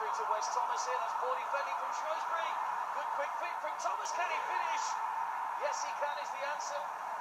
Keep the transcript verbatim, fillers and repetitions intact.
through to Wes Thomas here. That's poor defending from Shrewsbury. Good quick fit from Thomas. Can he finish? Yes, he can is the answer.